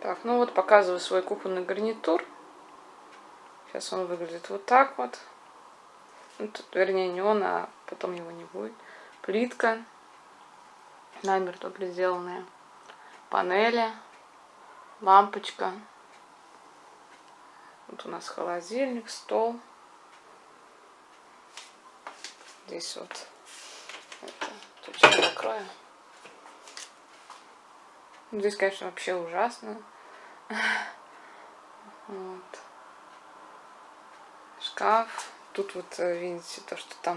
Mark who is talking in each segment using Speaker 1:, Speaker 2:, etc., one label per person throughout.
Speaker 1: Так, ну вот показываю свой кухонный гарнитур. Сейчас он выглядит вот так вот. Ну, тут, вернее, не он, а потом его не будет. Плитка намертво приделанная. Панели. Лампочка. Вот у нас холодильник, стол. Здесь вот это, тут что закрою. Здесь, конечно, вообще ужасно. Вот. Шкаф. Тут вот видите то, что там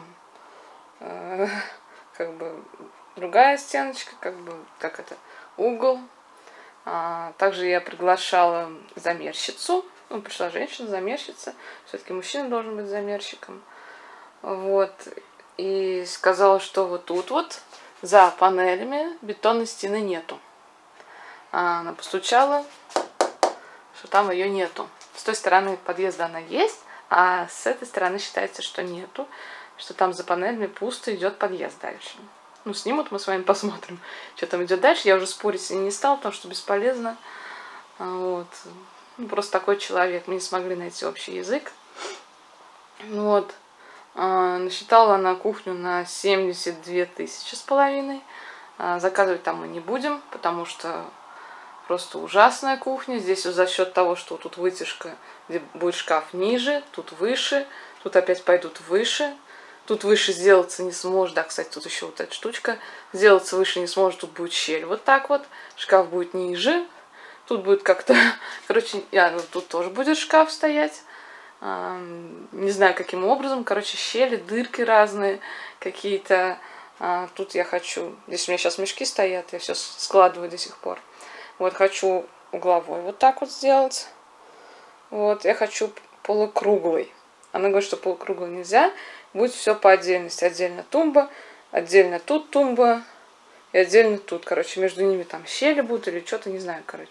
Speaker 1: как бы другая стеночка, как это, угол. Также я приглашала замерщицу. Ну, пришла женщина-замерщица. Все-таки мужчина должен быть замерщиком. Вот. И сказала, что вот тут вот за панелями бетонной стены нету. Она постучала, что там ее нету. С той стороны подъезда она есть, а с этой стороны считается, что нету. Что там за панелями пусто, идет подъезд дальше. Ну, снимут, мы с вами посмотрим, что там идет дальше. Я уже спорить с ней не стала, потому что бесполезно. Вот. Ну, просто такой человек. Мы не смогли найти общий язык. Вот. Насчитала на кухню на 72 тысячи с половиной. Заказывать там мы не будем, потому что просто ужасная кухня. Здесь за счет того, что тут вытяжка, где будет шкаф ниже, тут выше, тут опять пойдут выше. Тут выше сделаться не сможет. Да, кстати, тут еще вот эта штучка. Сделаться выше не сможет, тут будет щель. Вот так вот. Шкаф будет ниже. Тут будет как-то... Короче, тут тоже будет шкаф стоять. Не знаю, каким образом. Короче, щели, дырки разные какие-то. Тут я хочу... Здесь у меня сейчас мешки стоят. Я все складываю до сих пор. Вот хочу угловой вот так вот сделать. Вот. Я хочу полукруглый. Она говорит, что полукруглый нельзя. Будет все по отдельности. Отдельно тумба, отдельно тут тумба и отдельно тут. Короче, между ними там щели будут или что-то, не знаю, короче.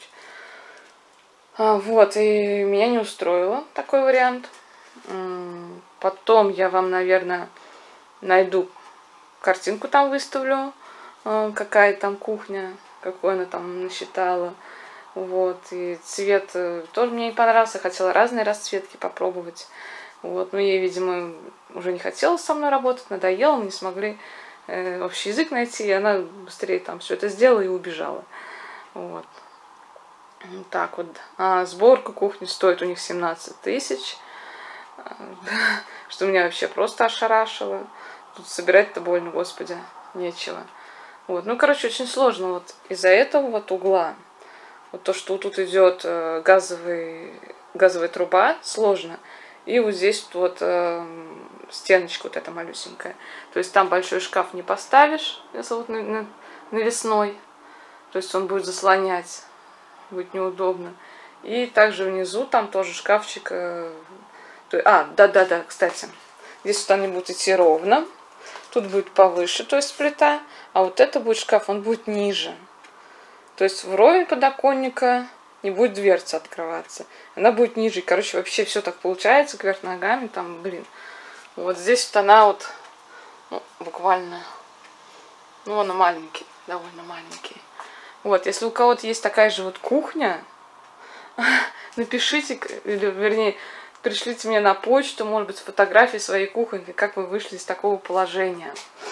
Speaker 1: Вот, и меня не устроило такой вариант. Потом я вам, наверное, найду картинку, там выставлю, какая там кухня, какой она там насчитала. Вот, и цвет тоже мне не понравился, хотела разные расцветки попробовать. Вот, но ей, видимо, уже не хотела со мной работать, надоело, мы не смогли общий язык найти, и она быстрее там все это сделала и убежала. Вот. Так вот. Сборка кухни стоит у них 17 тысяч, что меня вообще просто ошарашило. Тут собирать-то больно, господи, нечего. Вот. Ну, короче, очень сложно вот из-за этого вот угла. Вот то, что тут идет газовая труба, сложно. И вот здесь вот стеночка вот эта малюсенькая. То есть там большой шкаф не поставишь, если вот навесной. То есть он будет заслонять, будет неудобно. И также внизу там тоже шкафчик. Да, кстати. Здесь вот они будут идти ровно. Тут будет повыше, то есть плита. А вот это будет шкаф, он будет ниже. То есть вровень подоконника не будет дверца открываться. Она будет ниже. Короче, вообще все так получается, кверх ногами, там, блин. Вот здесь вот она вот, ну, буквально, ну, она маленький, довольно маленький. Вот, если у кого-то есть такая же вот кухня, напишите, или, вернее, пришлите мне на почту, может быть, фотографии своей кухни, как вы вышли из такого положения.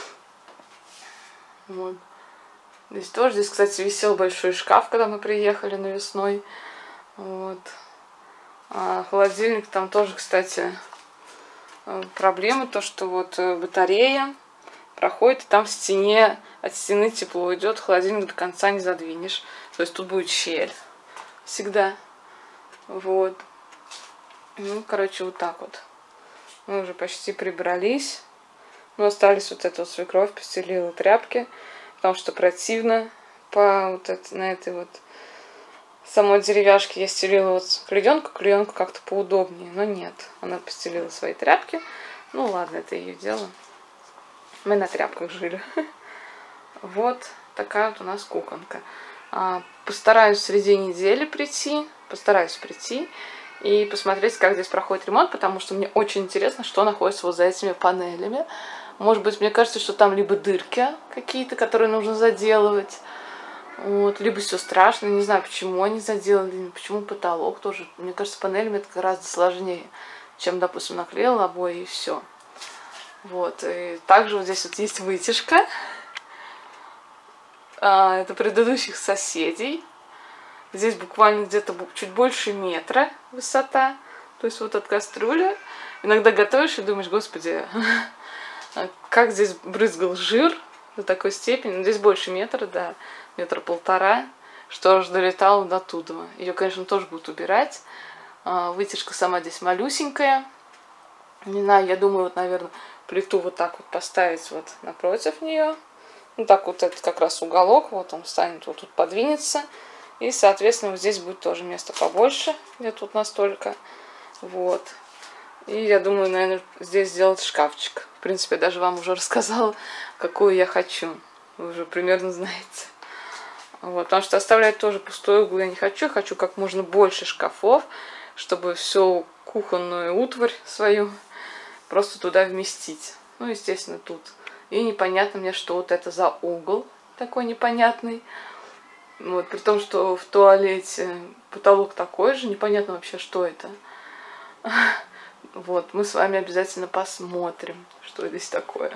Speaker 1: Вот. Здесь, кстати, висел большой шкаф, когда мы приехали навесной. Вот. Холодильник там тоже, кстати, проблема, то, что вот батарея проходит, и там в стене, от стены тепло идет, холодильник до конца не задвинешь. То есть тут будет щель всегда. Вот. Ну, короче, вот так вот. Мы уже почти прибрались. Но остались вот это вот свекровь, постелила тряпки. Потому что противно на этой вот самой деревяшке я стелила вот клеенку как-то поудобнее, но нет, она постелила свои тряпки. Ну ладно, это ее дело. Мы на тряпках жили. Вот такая вот у нас кухонка. Постараюсь среди недели прийти, и посмотреть, как здесь проходит ремонт, потому что мне очень интересно, что находится вот за этими панелями. Может быть, мне кажется, что там либо дырки какие-то, которые нужно заделывать, Вот, либо все страшно, не знаю, почему они заделали, почему потолок тоже. Мне кажется, панелями это гораздо сложнее, чем, допустим, наклеил обои и все. Вот, и также вот здесь вот есть вытяжка. Это предыдущих соседей. Здесь буквально где-то чуть больше метра высота. То есть вот от кастрюли. Иногда готовишь и думаешь, господи, как здесь брызгал жир до такой степени. Но здесь больше метра, да, 1,5 метра, что аж долетало до туда. Ее, конечно, тоже будут убирать. Вытяжка сама здесь малюсенькая. Не знаю, я думаю, вот, наверное, плиту вот так вот поставить вот напротив нее. Ну так вот этот как раз уголок, вот он станет, вот тут подвинется. И, соответственно, вот здесь будет тоже место побольше, где тут настолько. Вот. И я думаю, наверное, здесь сделать шкафчик. В принципе, я даже вам уже рассказала, какую я хочу. Вы уже примерно знаете. Вот. Потому что оставлять тоже пустой угол я не хочу. Хочу как можно больше шкафов, чтобы всю кухонную утварь свою просто туда вместить. Ну, естественно, тут. И непонятно мне, что вот это за угол такой непонятный. Вот, при том, что в туалете потолок такой же, непонятно вообще, что это. Вот, мы с вами обязательно посмотрим, что здесь такое.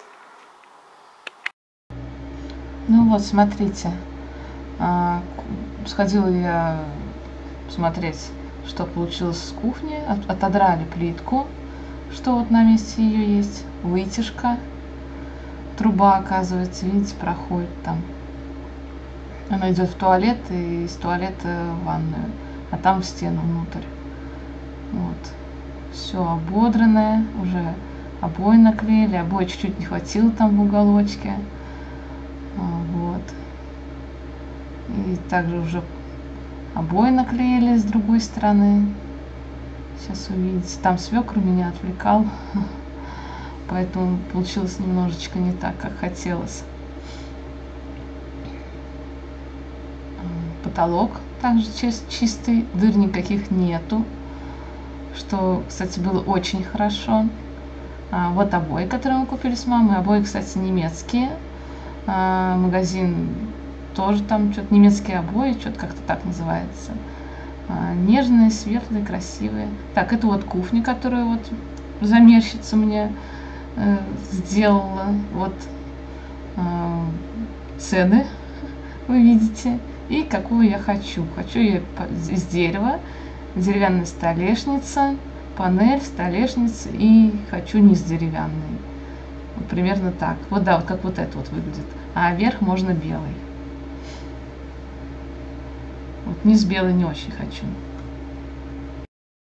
Speaker 1: Ну вот, смотрите. Сходила я смотреть, что получилось с кухни. Отодрали плитку, что вот на месте ее есть. Вытяжка. Труба, оказывается, видите, проходит там. Она идет в туалет и из туалета в ванную, а там в стену внутрь. Вот. Все ободранное, уже обои наклеили, обои чуть-чуть не хватило там в уголочке. Вот. И также уже обои наклеили с другой стороны. Сейчас увидите. Там свекр меня отвлекал, поэтому получилось немножечко не так, как хотелось. Потолок также чистый, дыр никаких нету, что, кстати, было очень хорошо. Вот обои, которые мы купили с мамой. Обои, кстати, немецкие. Магазин тоже там что-то немецкие обои, что-то как-то так называется. Нежные, светлые, красивые. Так, это вот кухня, которую вот замерщица мне сделала. Вот цены вы видите. И какую я хочу. Хочу я из дерева, деревянная столешница, панель, столешница, и хочу низ деревянный. Вот примерно так. Вот да, вот как вот это вот выглядит. А верх можно белый. Вот низ белый не очень хочу.